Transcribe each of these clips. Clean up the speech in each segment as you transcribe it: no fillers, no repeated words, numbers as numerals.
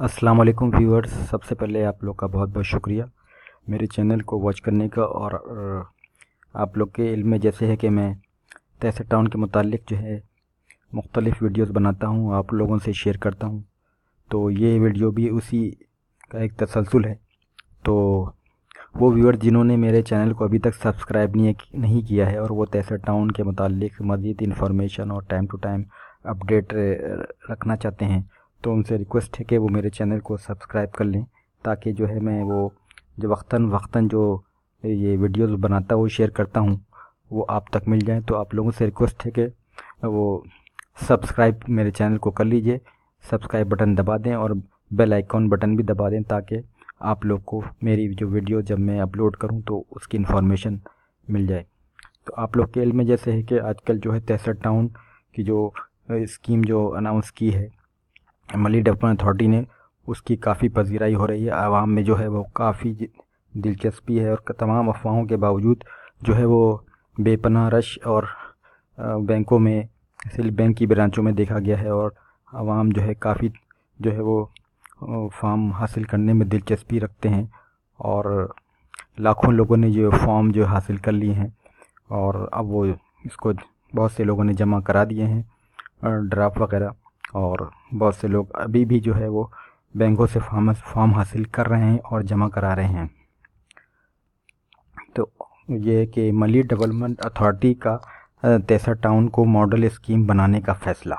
السلام علیکم ویورز، سب سے پہلے آپ لوگ کا بہت بہت شکریہ میرے چینل کو واچ کرنے کا۔ اور آپ لوگ کے علم میں جیسے ہے کہ میں تیسر ٹاؤن کے متعلق جو ہے مختلف ویڈیوز بناتا ہوں، آپ لوگوں سے شیئر کرتا ہوں، تو یہ ویڈیو بھی اسی کا ایک تسلسل ہے۔ تو وہ ویور جنہوں نے میرے چینل کو ابھی تک سبسکرائب نہیں کیا ہے اور وہ تیسر ٹاؤن کے متعلق مزید انفارمیشن اور ٹائم ٹو ٹائم اپڈیٹ رکھنا چاہتے ہیں، تو ان سے ریکویسٹ ہے کہ وہ میرے چینل کو سبسکرائب کر لیں، تاکہ جو ہے میں وہ جو وقتاً جو یہ ویڈیوز بناتا ہوں شیئر کرتا ہوں وہ آپ تک مل جائیں۔ تو آپ لوگوں سے ریکویسٹ ہے کہ وہ سبسکرائب میرے چینل کو کر لیجئے، سبسکرائب بٹن دبا دیں اور بیل آئیکن بٹن بھی دبا دیں، تاکہ آپ لوگ کو میری جو ویڈیو جب میں اپلوڈ کروں تو اس کی انفارمیشن مل جائے۔ تو آپ لوگ کے علم میں جیسے ہے کہ آج کل جو ہے تیسر ٹاؤن کی جو اسکیم جو اناؤنس کی ہے ملی ڈیولپمنٹ اتھارٹی نے، اس کی کافی پذیرائی ہو رہی ہے، عوام میں جو ہے وہ کافی دلچسپی ہے، اور تمام افواہوں کے باوجود جو ہے وہ بے پناہ رش اور بینکوں میں صرف بینک کی برانچوں میں دیکھا گیا ہے، اور عوام جو ہے کافی جو ہے وہ فارم حاصل کرنے میں دلچسپی رکھتے ہیں، اور لاکھوں لوگوں نے جو فارم جو حاصل کر لیے ہیں، اور اب وہ اس کو بہت سے لوگوں نے جمع کرا دیے ہیں ڈرافٹ وغیرہ، اور بہت سے لوگ ابھی بھی جو ہے وہ بینکوں سے فارم حاصل کر رہے ہیں اور جمع کرا رہے ہیں۔ تو یہ کہ ملی ڈیولپمنٹ اتھارٹی کا تیسر ٹاؤن کو ماڈل اسکیم بنانے کا فیصلہ۔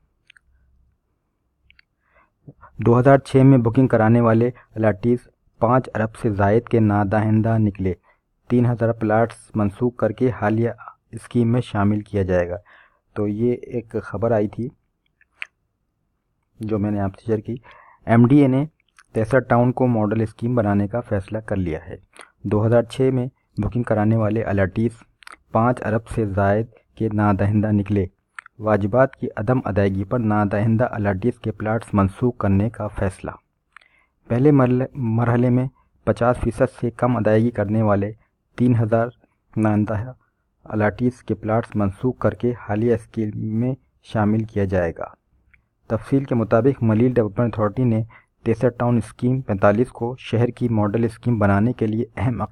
2006 میں بکنگ کرانے والے الاٹیز 5 ارب سے زائد کے نادہندہ نکلے، 3000 پلاٹس منسوخ کر کے حالیہ اسکیم میں شامل کیا جائے گا۔ تو یہ ایک خبر آئی تھی جو میں نے آپ سے شیئر کی۔ ایم ڈی اے نے تیسر ٹاؤن کو ماڈل اسکیم بنانے کا فیصلہ کر لیا ہے۔ 2006 میں بکنگ کرانے والے الاٹیز 5 ارب سے زائد کے نادہندہ نکلے، واجبات کی عدم ادائیگی پر نادہندہ الاٹیز کے پلاٹس منسوخ کرنے کا فیصلہ۔ پہلے مرحلے میں 50% سے کم ادائیگی کرنے والے 3000 نادہندہ الاٹیز کے پلاٹس منسوخ کر کے حالیہ اسکیم میں شامل کیا جائے گا۔ تفصیل کے مطابق ملی ڈیولپمنٹ اتھارٹی نے تیسر ٹاؤن اسکیم 45 کو شہر کی ماڈل اسکیم بنانے کے لیے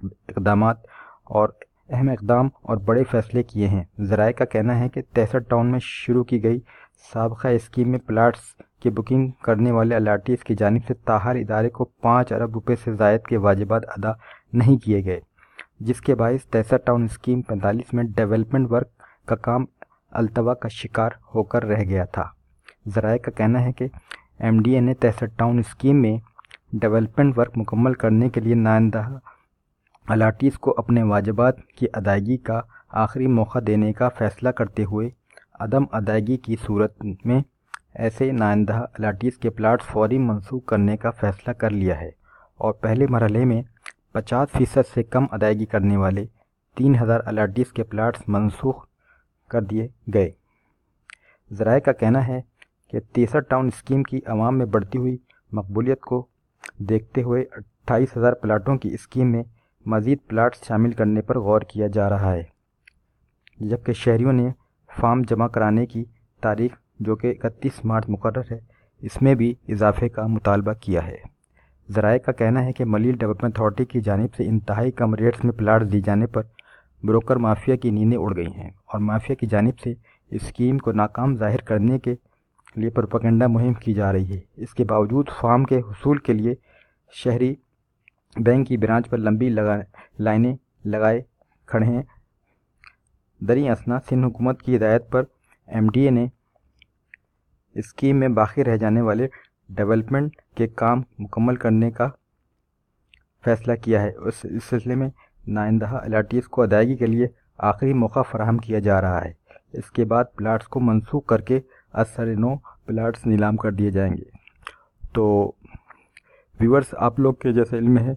اہم اقدام اور بڑے فیصلے کیے ہیں۔ ذرائع کا کہنا ہے کہ تیسر ٹاؤن میں شروع کی گئی سابقہ اسکیم میں پلاٹس کی بکنگ کرنے والے الاٹیز کی جانب سے تاحال ادارے کو 5 ارب روپے سے زائد کے واجبات ادا نہیں کیے گئے، جس کے باعث تیسر ٹاؤن اسکیم 45 میں ڈیولپمنٹ ورک کا کام التوا کا شکار ہو کر رہ گیا تھا۔ ذرائع کا کہنا ہے کہ ایم ڈی اے نے تیسر ٹاؤن اسکیم میں ڈیولپمنٹ ورک مکمل کرنے کے لیے نادہندہ الاٹیز کو اپنے واجبات کی ادائیگی کا آخری موقع دینے کا فیصلہ کرتے ہوئے عدم ادائیگی کی صورت میں ایسے نادہندہ الاٹیز کے پلاٹس فوری منسوخ کرنے کا فیصلہ کر لیا ہے، اور پہلے مرحلے میں 50% سے کم ادائیگی کرنے والے 3000 الاٹیز کے پلاٹس منسوخ کر دیے گئے۔ ذرائع کا کہنا ہے کہ تیسر ٹاؤن اسکیم کی عوام میں بڑھتی ہوئی مقبولیت کو دیکھتے ہوئے 28,000 پلاٹوں کی اسکیم میں مزید پلاٹس شامل کرنے پر غور کیا جا رہا ہے، جبکہ شہریوں نے فارم جمع کرانے کی تاریخ جو کہ 31 مارچ مقرر ہے، اس میں بھی اضافے کا مطالبہ کیا ہے۔ ذرائع کا کہنا ہے کہ ملی ڈیولپمنٹ اتھارٹی کی جانب سے انتہائی کم ریٹس میں پلاٹس دی جانے پر بروکر مافیا کی نیندیں اڑ گئی ہیں، اور مافیا کی جانب سے اسکیم کو ناکام ظاہر کرنے کے لیے پروپیگنڈا مہم کی جا رہی ہے۔ اس کے باوجود فارم کے حصول کے لیے شہری بینک کی برانچ پر لمبی لائنیں لگائے کھڑے ہیں۔ دریں اثنا سندھ حکومت کی ہدایت پر ایم ڈی اے نے اسکیم میں باقی رہ جانے والے ڈیولپمنٹ کے کام مکمل کرنے کا فیصلہ کیا ہے۔ اس سلسلے میں نادہندہ الاٹیز کو ادائیگی کے لیے آخری موقع فراہم کیا جا رہا ہے۔ اس کے بعد پلاٹس کو منسوخ کر کے اثر نو پلاٹس نیلام کر دیے جائیں گے۔ تو ویورز، آپ لوگ کے جیسے علم ہے،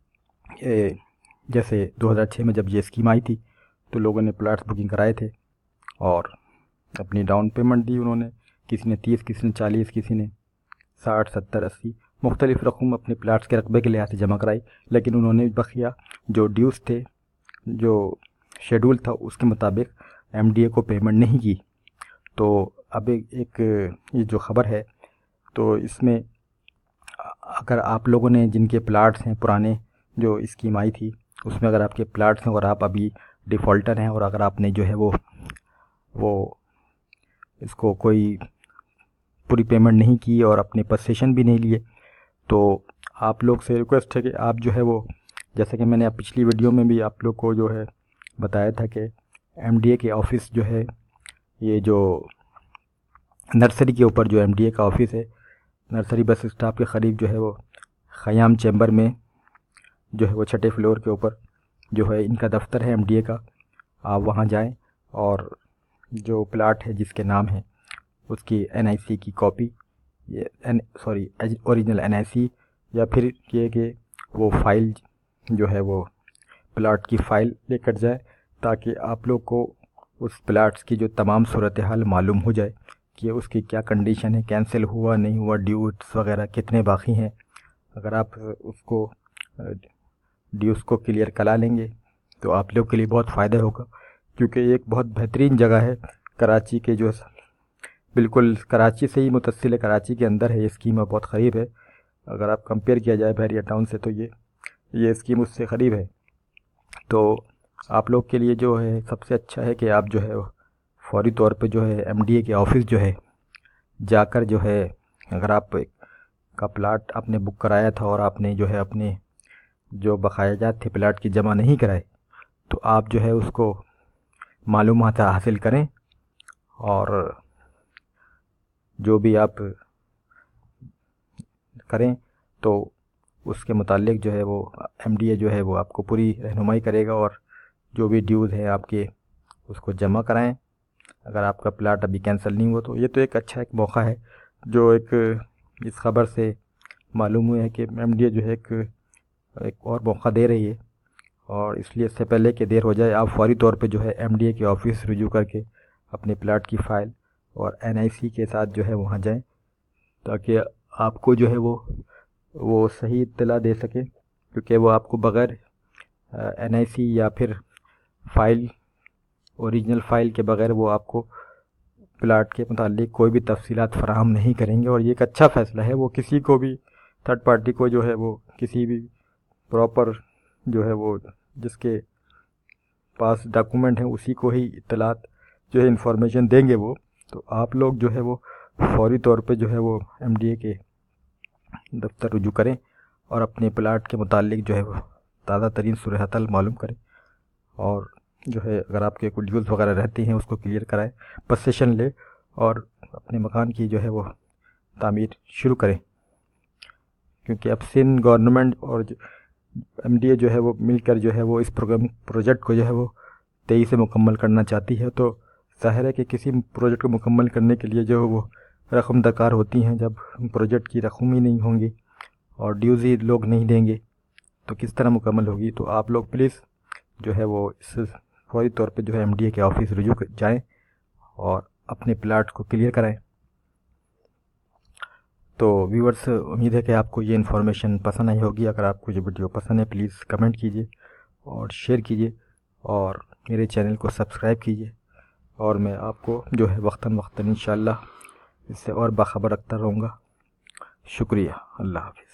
جیسے 2006 میں جب یہ اسکیم آئی تھی تو لوگوں نے پلاٹس بکنگ کرائے تھے اور اپنی ڈاؤن پیمنٹ دی، انہوں نے کسی نے 30، کسی نے 40، کسی نے 60، 70، 80 مختلف رقم اپنے پلاٹس کے رقبے کے لحاظ سے جمع کرائی، لیکن انہوں نے بقیہ جو ڈیوز تھے، جو شیڈول تھا، اس کے مطابق ایم ڈی اے کو پیمنٹ نہیں کی۔ تو اب ایک یہ جو خبر ہے تو اس میں اگر آپ لوگوں نے جن کے پلاٹس ہیں پرانے جو اسکیم آئی تھی اس میں اگر آپ کے پلاٹس ہیں اور آپ ابھی ڈیفالٹر ہیں اور اگر آپ نے جو ہے وہ اس کو کوئی پوری پیمنٹ نہیں کی اور اپنے پوزیشن بھی نہیں لیے، تو آپ لوگ سے ریکویسٹ ہے کہ آپ جو ہے وہ، جیسا کہ میں نے پچھلی ویڈیو میں بھی آپ لوگ کو جو ہے بتایا تھا کہ ایم ڈی اے کے آفس جو ہے، یہ جو نرسری کے اوپر جو ایم ڈی اے کا آفس ہے، نرسری بس اسٹاپ کے قریب جو ہے وہ خیام چیمبر میں جو ہے وہ 6 فلور کے اوپر جو ہے ان کا دفتر ہے ایم ڈی اے کا. آپ وہاں جائیں اور جو پلاٹ ہے جس کے نام ہے اس کی این آئی سی کی copy, original N I C, یا پھر یہ کہ وہ فائل جو ہے وہ پلاٹ کی فائل لے کر جائے تاکہ آپ لوگ کو اس پلاٹس کی جو تمام صورتحال معلوم ہو جائے کہ اس کی کیا کنڈیشن ہے، کینسل ہوا نہیں ہوا، ڈیوز وغیرہ کتنے باقی ہیں. اگر آپ اس کو ڈیوز کو کلیئر کرا لیں گے تو آپ لوگ کے لیے بہت فائدہ ہوگا، کیونکہ یہ ایک بہت بہترین جگہ ہے کراچی کے، جو بالکل کراچی سے ہی متصل ہے، کراچی کے اندر ہے یہ اسکیم، بہت قریب ہے. اگر آپ کمپیئر کیا جائے بحریہ ٹاؤن سے تو یہ اسکیم اس سے قریب ہے. تو آپ لوگ کے لیے جو ہے سب سے اچھا ہے کہ آپ جو ہے فوری طور پہ جو ہے ایم ڈی اے کے آفس جو ہے جا کر جو ہے، اگر آپ کا پلاٹ آپ نے بک کرایا تھا اور آپ نے جو ہے اپنے جو بقایا جات تھے پلاٹ کی جمع نہیں کرائے، تو آپ جو ہے اس کو معلومات حاصل کریں اور جو بھی آپ کریں تو اس کے متعلق جو ہے وہ ایم ڈی اے جو ہے وہ آپ کو پوری رہنمائی کرے گا، اور جو بھی ڈیوز ہیں آپ کے اس کو جمع کرائیں. اگر آپ کا پلاٹ ابھی کینسل نہیں ہوا تو یہ تو ایک اچھا ایک موقع ہے جو اس خبر سے معلوم ہوا ہے کہ ایم ڈی اے جو ہے ایک اور موقع دے رہی ہے، اور اس لیے اس سے پہلے کہ دیر ہو جائے آپ فوری طور پہ جو ہے ایم ڈی اے کے آفس رجوع کر کے اپنے پلاٹ کی فائل اور این آئی سی کے ساتھ جو ہے وہاں جائیں تاکہ آپ کو جو ہے وہ صحیح اطلاع دے سکے، کیونکہ وہ آپ کو بغیر این آئی سی یا پھر فائل، اوریجنل فائل کے بغیر وہ آپ کو پلاٹ کے متعلق کوئی بھی تفصیلات فراہم نہیں کریں گے. اور یہ ایک اچھا فیصلہ ہے، وہ کسی کو بھی تھرڈ پارٹی کو جو ہے وہ کسی بھی پراپر جو ہے وہ جس کے پاس ڈاکومنٹ ہیں اسی کو ہی اطلاعات جو ہے انفارمیشن دیں گے وہ. تو آپ لوگ جو ہے وہ فوری طور پہ جو ہے وہ ایم ڈی اے کے دفتر رجوع کریں اور اپنے پلاٹ کے متعلق جو ہے وہ تازہ ترین صورتحال معلوم کریں، اور جو ہے اگر آپ کے کوئی ڈیوز وغیرہ رہتی ہیں اس کو کلیئر کرائیں، پوزیشن لے اور اپنے مکان کی جو ہے وہ تعمیر شروع کریں. کیونکہ اب سندھ گورنمنٹ اور ایم ڈی اے جو ہے وہ مل کر جو ہے وہ اس پروجیکٹ کو جو ہے وہ 23 سے مکمل کرنا چاہتی ہے. تو ظاہر ہے کہ کسی پروجیکٹ کو مکمل کرنے کے لیے جو ہے وہ رقم درکار ہوتی ہیں. جب پروجیکٹ کی رقم ہی نہیں ہوں گی اور ڈیوز ہی لوگ نہیں دیں گے تو کس طرح مکمل ہوگی. تو آپ لوگ پلیز جو ہے وہ اس فوری طور پہ جو ہے ایم ڈی اے کے آفس رجوع جائیں اور اپنے پلاٹ کو کلیئر کرائیں. تو ویورز، امید ہے کہ آپ کو یہ انفارمیشن پسند آئی ہوگی. اگر آپ کو یہ ویڈیو پسند ہے پلیز کمنٹ کیجیے اور شیئر کیجیے اور میرے چینل کو سبسکرائب کیجیے، اور میں آپ کو جو ہے وقتاً انشاءاللہ اس سے اور باخبر رکھتا رہوں گا. شکریہ. اللہ حافظ.